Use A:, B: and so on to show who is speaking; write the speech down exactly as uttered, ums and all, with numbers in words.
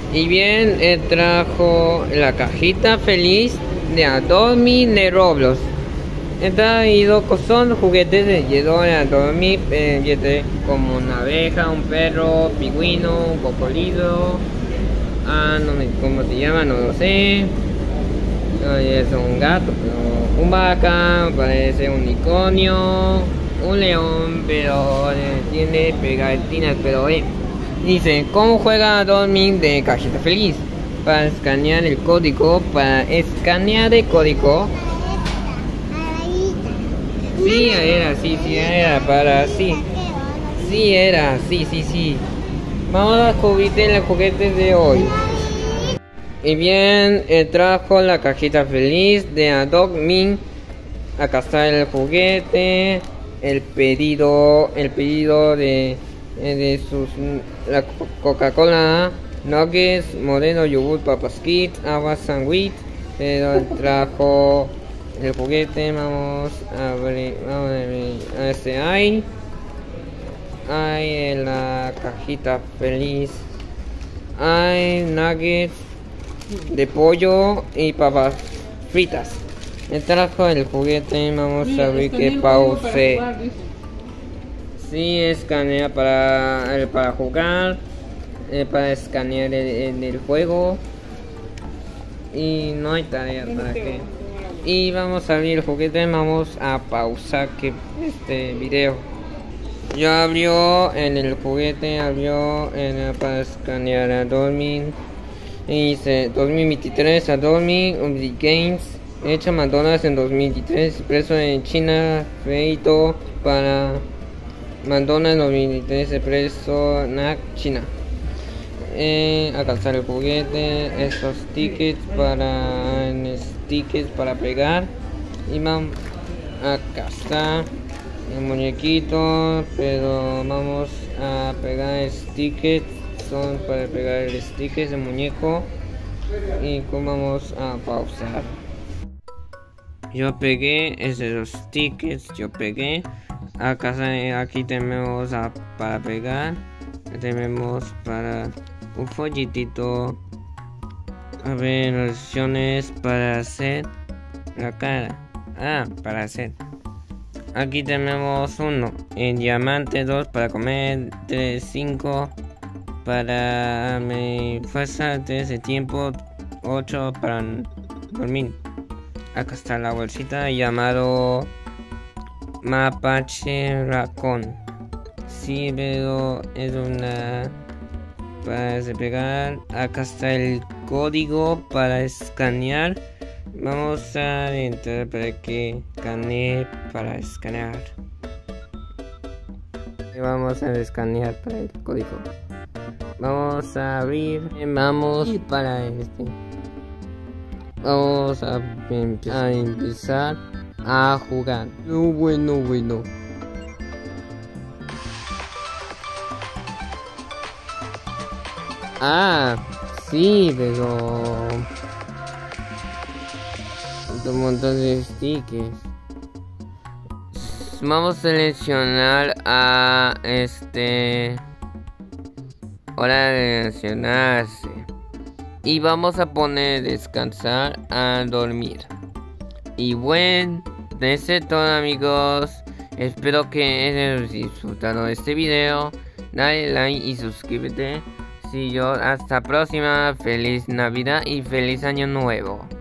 A: Y bien, eh, trajo la cajita feliz de Adobe de Roblox. Está ido son juguetes de ayudó a dormir, eh, como una abeja, un perro, pingüino, un cocodrilo, ah, no me, ¿cómo se llama? No lo sé. Es un gato, pero un vaca, parece un unicornio, un león, pero eh, tiene pegatinas, pero eh. Dice, ¿cómo juega Adobe de cajita feliz? Para escanear el código, para escanear el código. Sí, era, sí, sí, era para, sí. Sí, era, sí, sí, sí. Vamos a juguete los juguetes de hoy. Y bien, eh, trajo la cajita feliz de Adobe. Acá está el juguete, el pedido, el pedido de, de sus, la Coca-Cola, nuggets, moreno, yogur, papas kids, agua, sandwich. Pero trajo el juguete. Vamos a abrir, vamos a abrir, a este hay, hay en la cajita feliz, hay nuggets de pollo y papas fritas. Me trajo el juguete. Vamos sí, a abrir que pause. Sí, escanea para, para jugar, eh, para escanear el, el juego. Y no hay tarea para que. Y vamos a abrir el juguete. Vamos a pausar que este video. Ya abrió en el juguete, abrió en, para escanear a Adobe. Y dice dos mil veintitrés Adobe Games, hecho McDonald's en dos mil veintitrés, expreso en China, feito para McDonald's dos mil veintitrés, expreso en China. Eh, alcanzar el juguete, estos tickets para en tickets para pegar. Y vamos, acá está el muñequito, pero vamos a pegar stickers, son para pegar el sticker, el muñeco. Y como vamos a pausar, yo pegué ese los tickets, yo pegué acá. Aquí tenemos a, para pegar, tenemos para un folletito, a ver, opciones para hacer la cara, ah, para hacer. Aquí tenemos uno en diamante, dos para comer, tres, cinco para mi fuerza, tres de tiempo, ocho para dormir. Acá está la bolsita llamado Mapache Raccoon. Sí, pero es una para despegar. Acá está el código para escanear. Vamos a entrar para que escanee para escanear. Y vamos a escanear para el código. Vamos a abrir. Vamos para este. Vamos a, a empezar a jugar. No, bueno, bueno. Ah, sí, pero un montón de stickers. Vamos a seleccionar a este. Hora de seleccionarse. Y vamos a poner descansar a dormir. Y bueno, eso es todo, amigos. Espero que hayan disfrutado de este video. Dale like y suscríbete. Si yo, hasta próxima. Feliz Navidad y feliz Año Nuevo.